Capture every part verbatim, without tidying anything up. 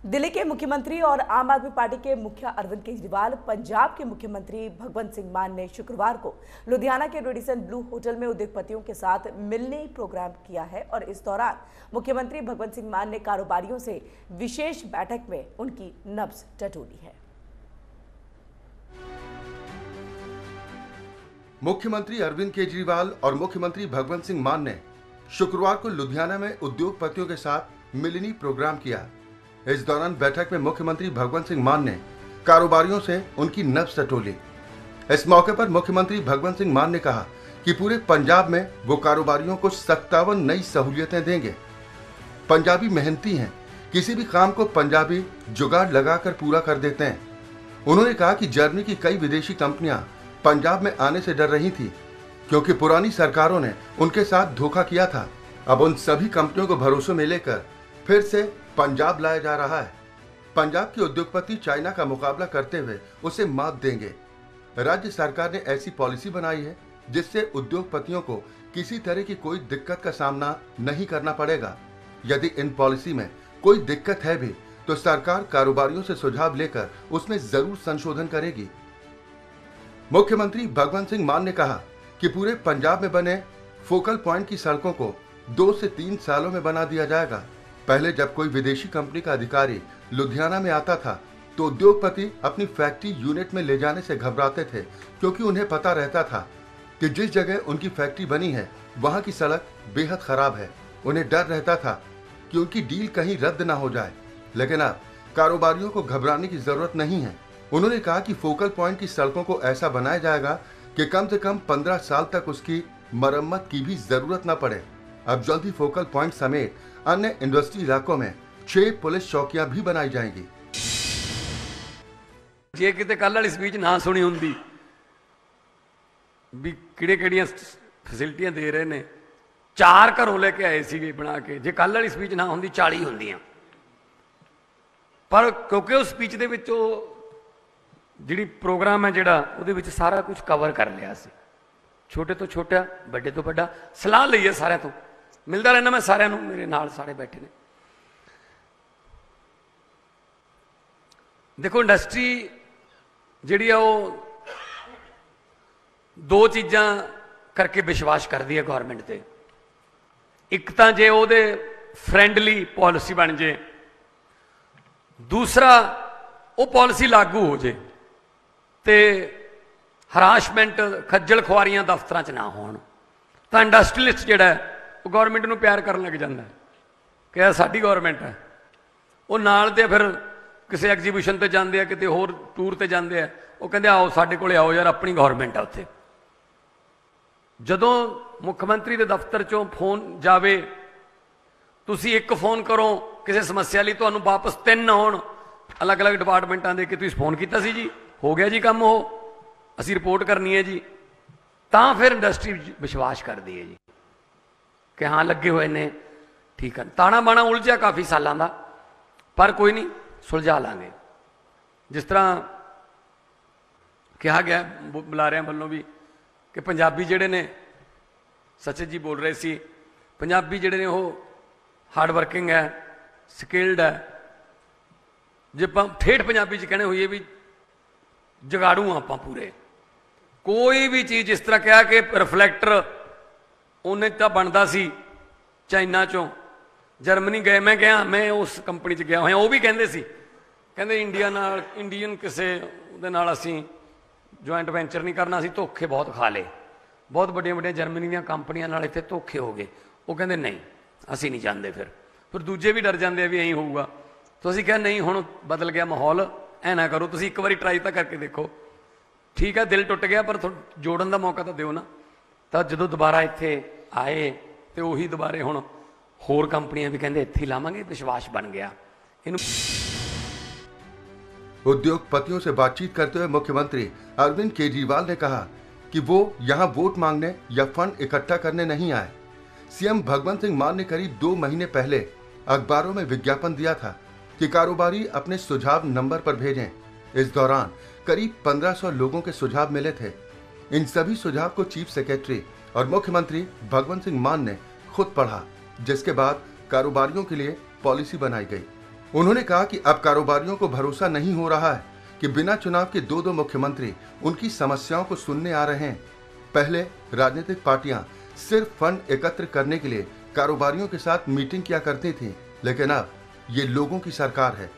दिल्ली के मुख्यमंत्री और आम आदमी पार्टी के मुखिया अरविंद केजरीवाल, पंजाब के मुख्यमंत्री भगवंत सिंह मान ने शुक्रवार को लुधियाना के रेडिसन ब्लू होटल में उद्योगपतियों के साथ मिलने प्रोग्राम किया है और इस दौरान मुख्यमंत्री भगवंत सिंह मान ने कारोबारियों से विशेष बैठक में उनकी नब्ज टटोली है। मुख्यमंत्री अरविंद केजरीवाल और मुख्यमंत्री भगवंत सिंह मान ने शुक्रवार को लुधियाना में उद्योगपतियों के साथ मिलनी प्रोग्राम किया। इस दौरान बैठक में मुख्यमंत्री भगवंत सिंह मान ने कारोबारियों से उनकी नब्ज टटोली। इस मौके पर मुख्यमंत्री भगवंत सिंह मान ने कहा कि पूरे पंजाब में वो कारोबारियों को सत्तावन नई सहूलियतें देंगे। पंजाबी मेहनती हैं, किसी भी काम को पंजाबी जुगाड़ लगाकर पूरा कर देते हैं। उन्होंने कहा कि जर्मनी की कई विदेशी कंपनियां पंजाब में आने से डर रही थी क्योंकि पुरानी सरकारों ने उनके साथ धोखा किया था। अब उन सभी कंपनियों को भरोसे में लेकर फिर से पंजाब लाया जा रहा है। पंजाब के उद्योगपति चाइना का मुकाबला करते हुए उसे मात देंगे। राज्य सरकार ने ऐसी पॉलिसी बनाई है जिससे उद्योगपतियों को किसी तरह की कोई दिक्कत का सामना नहीं करना पड़ेगा। यदि इन पॉलिसी में कोई दिक्कत है भी तो सरकार कारोबारियों से सुझाव लेकर उसमें जरूर संशोधन करेगी। मुख्यमंत्री भगवंत सिंह मान ने कहा कि पूरे पंजाब में बने फोकल पॉइंट की सड़कों को दो से तीन सालों में बना दिया जाएगा। पहले जब कोई विदेशी कंपनी का अधिकारी लुधियाना में आता था तो उद्योगपति अपनी फैक्ट्री यूनिट में ले जाने से घबराते थे क्योंकि उन्हें पता रहता था कि जिस जगह उनकी फैक्ट्री बनी है वहां की सड़क बेहद खराब है। उन्हें डर रहता था कि उनकी डील कहीं रद्द ना हो जाए। लेकिन अब कारोबारियों को घबराने की जरूरत नहीं है। उन्होंने कहा कि फोकल पॉइंट की सड़कों को ऐसा बनाया जाएगा कि कम से कम पंद्रह साल तक उसकी मरम्मत की भी जरूरत न पड़े। अब जल्दी फोकल पॉइंट समेत अन्य इंडस्ट्री इलाकों में छह पुलिस चौकियां भी बनाई जाएंगी। जे किते कल वाली स्पीच ना सुनी हुंदी भी किहड़े किहड़ियां फैसिलिटियां दे रहे ने, चार घरों लेके आए सीगे बना के। जे कल वाली स्पीच ना हुंदी चाली हुंदियां, पर क्योंकि उस स्पीच दे विच जिहड़ी प्रोग्राम है जिहड़ा उहदे विच सारा कुछ कवर कर लिया सी। छोटे तो छोटा, बड़े तो बड़ा, सलाह लईए सारिਆਂ ਤੋਂ। मिलता रहना मैं सारिਆਂ ਨੂੰ, मेरे नाल सारे बैठे ने। देखो इंडस्ट्री जिहड़ी आ वो दो चीज़ां करके विश्वास करती है गौरमेंट ते। एक तो जे उहदे फ्रेंडली पॉलिसी बन जाए, दूसरा वो पॉलिसी लागू हो जाए तो हराशमेंट खज्जल खुआरियां दफ्तर च ना होण। तो इंडस्ट्रीलिस्ट जिहड़ा है वो गौरमेंट नूं प्यार करन लग जांदा है कि यह साडी गौरमेंट है। वो नाल दे फिर किसी एग्जीबिशन ते जांदे आ, किते होर टूर ते जांदे आ, वो कहंदे आओ साडे कोले आओ यार, अपनी गौरमेंट है उत्थे। जदों मुख्यमंत्री दे दफ्तर चों फोन जावे, तुसीं एक फोन करो किसी समस्या लई, तुहानूं वापस तीन आउण अलग अलग डिपार्टमेंटां दे कि तुसीं फोन कीता सी जी, हो गया जी काम, हो असीं रिपोर्ट करनी है जी। तां फिर इंडस्ट्री विश्वास करदी है जी कि हाँ लगे हुए ने, ठीक है। ताना बाना उलझिया काफ़ी सालों का, पर कोई नहीं, सुलझा लांगे। जिस तरह कहा गया बुलारियां वालों भी कि पंजाबी जिहड़े ने, सचित जी बोल रहे सी, पंजाबी जिहड़े ने वो हार्ड वर्किंग है, स्किल्ड है। जे ठेठ पंजाबी च कहने होइए भी जगाड़ू आप पूरे। कोई भी चीज़ जिस तरह कहा कि रिफ्लैक्टर उन्हें तो बनता सी चाइना चों, जर्मनी गए, मैं गया, मैं उस कंपनी च गया होया, वो भी कहते सी, कहते इंडिया नाल इंडियन किसी उहदे नाल असीं जॉइंट वेंचर नहीं करना, असीं धोखे बहुत खा ले, बहुत बड़िया बड़िया जर्मनी दी कंपनियां नाल इत्थे धोखे हो गए। वो कहते नहीं असीं नहीं जाते। फिर फिर दूजे भी डर जाते भी यही होऊगा। तो असीं कहा नहीं, हुण बदल गया माहौल, ऐ ना करो, तुसीं एक बारी ट्राई तो करके देखो। ठीक है, दिल टुट गया पर जोड़न का मौका तो दिओ ना। तो जो दोबारा इत्थे आए तो उही दोबारे हुण होर कंपनियां भी कहंदे इत्थे लावांगे, विश्वास बन गया। इनू उद्योगपतियों से बातचीत करते हुए मुख्यमंत्री अरविंद केजरीवाल ने कहा कि वो यहाँ वोट मांगने या फंड इकट्ठा करने नहीं आए। सीएम भगवंत सिंह मान ने करीब दो महीने पहले अखबारों में विज्ञापन दिया था कि कारोबारी अपने सुझाव नंबर पर भेजें। इस दौरान करीब पंद्रह सौ लोगों के सुझाव मिले थे। इन सभी सुझाव को चीफ सेक्रेटरी और मुख्यमंत्री भगवंत सिंह मान ने खुद पढ़ा, जिसके बाद कारोबारियों के लिए पॉलिसी बनाई गई। उन्होंने कहा कि अब कारोबारियों को भरोसा नहीं हो रहा है कि बिना चुनाव के दो दो मुख्यमंत्री उनकी समस्याओं को सुनने आ रहे हैं। पहले राजनीतिक पार्टियां सिर्फ फंड एकत्र करने के लिए कारोबारियों के साथ मीटिंग किया करती थी, लेकिन अब ये लोगों की सरकार है।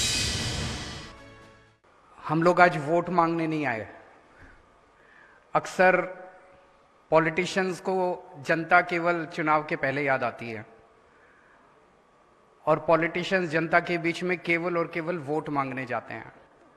हम लोग आज वोट मांगने नहीं आए। अक्सर पॉलिटिशियंस को जनता केवल चुनाव के पहले याद आती है और पॉलिटिशियंस जनता के बीच में केवल और केवल वोट मांगने जाते हैं।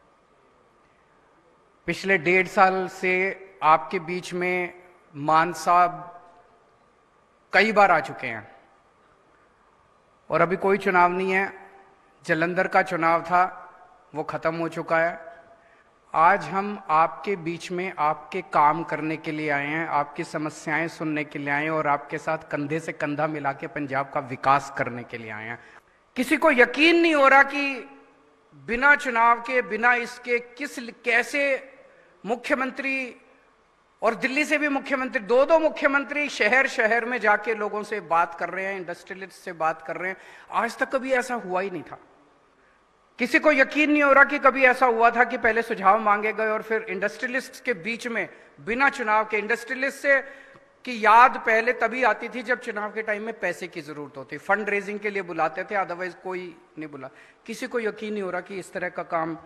पिछले डेढ़ साल से आपके बीच में मान साहब कई बार आ चुके हैं और अभी कोई चुनाव नहीं है। जालंधर का चुनाव था, वो खत्म हो चुका है। आज हम आपके बीच में आपके काम करने के लिए आए हैं, आपकी समस्याएं सुनने के लिए आए हैं और आपके साथ कंधे से कंधा मिला के पंजाब का विकास करने के लिए आए हैं। किसी को यकीन नहीं हो रहा कि बिना चुनाव के, बिना इसके किस कैसे मुख्यमंत्री और दिल्ली से भी मुख्यमंत्री, दो दो मुख्यमंत्री शहर शहर में जाके लोगों से बात कर रहे हैं, इंडस्ट्रियलिस्ट से बात कर रहे हैं। आज तक कभी ऐसा हुआ ही नहीं था। किसी को यकीन नहीं हो रहा कि कभी ऐसा हुआ था कि पहले सुझाव मांगे गए और फिर इंडस्ट्रियलिस्ट के बीच में बिना चुनाव के, इंडस्ट्रियलिस्ट से की याद पहले तभी आती थी जब चुनाव के टाइम में पैसे की जरूरत होती, फंड रेजिंग के लिए बुलाते थे, अदरवाइज कोई नहीं बुला। किसी को यकीन नहीं हो रहा कि इस तरह का काम।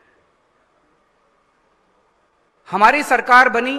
हमारी सरकार बनी,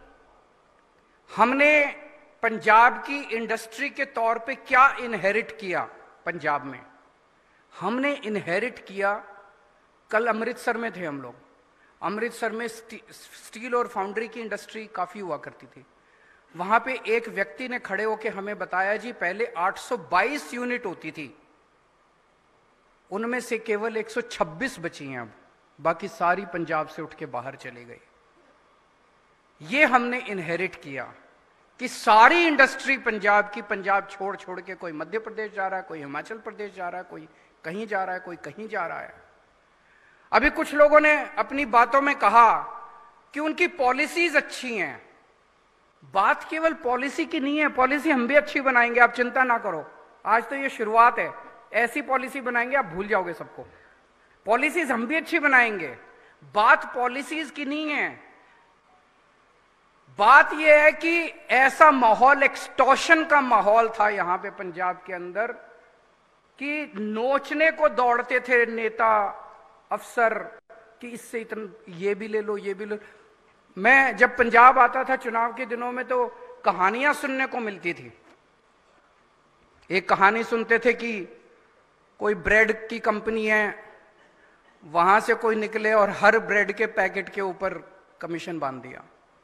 हमने पंजाब की इंडस्ट्री के तौर पे क्या इनहेरिट किया पंजाब में? हमने इनहेरिट किया, कल अमृतसर में थे हम लोग, अमृतसर में स्टी, स्टील और फाउंड्री की इंडस्ट्री काफी हुआ करती थी। वहां पे एक व्यक्ति ने खड़े होकर हमें बताया, जी पहले आठ सौ बाईस यूनिट होती थी, उनमें से केवल एक सौ छब्बीस बची हैं, अब बाकी सारी पंजाब से उठ के बाहर चली गई। ये हमने इनहेरिट किया कि सारी इंडस्ट्री पंजाब की, पंजाब छोड़ छोड़ के कोई मध्य प्रदेश जा रहा है, कोई हिमाचल प्रदेश जा रहा है, कोई कहीं जा रहा है, कोई कहीं जा रहा है। अभी कुछ लोगों ने अपनी बातों में कहा कि उनकी पॉलिसीज अच्छी हैं। बात केवल पॉलिसी की नहीं है, पॉलिसी हम भी अच्छी बनाएंगे, आप चिंता ना करो। आज तो ये शुरुआत है, ऐसी पॉलिसी बनाएंगे आप भूल जाओगे सबको। पॉलिसीज हम भी अच्छी बनाएंगे। बात पॉलिसीज की नहीं है, बात यह है कि ऐसा माहौल, एक्सटॉर्शन का माहौल था यहां पे पंजाब के अंदर कि नोचने को दौड़ते थे नेता अफसर कि इससे इतना ये भी ले लो, ये भी ले लो। मैं जब पंजाब आता था चुनाव के दिनों में तो कहानियां सुनने को मिलती थी। एक कहानी सुनते थे कि कोई ब्रेड की कंपनी है, वहां से कोई निकले और हर ब्रेड के पैकेट के ऊपर कमीशन बांध दिया।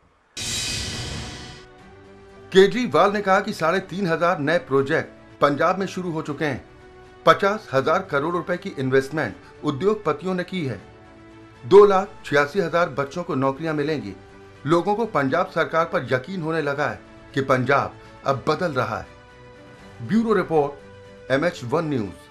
केजरीवाल ने कहा कि साढ़े तीन हजार नए प्रोजेक्ट पंजाब में शुरू हो चुके हैं। पचास हजार करोड़ रुपए की इन्वेस्टमेंट उद्योगपतियों ने की है। दो लाख छियासी हजार बच्चों को नौकरियां मिलेंगी। लोगों को पंजाब सरकार पर यकीन होने लगा है कि पंजाब अब बदल रहा है। Bureau report, M H one news.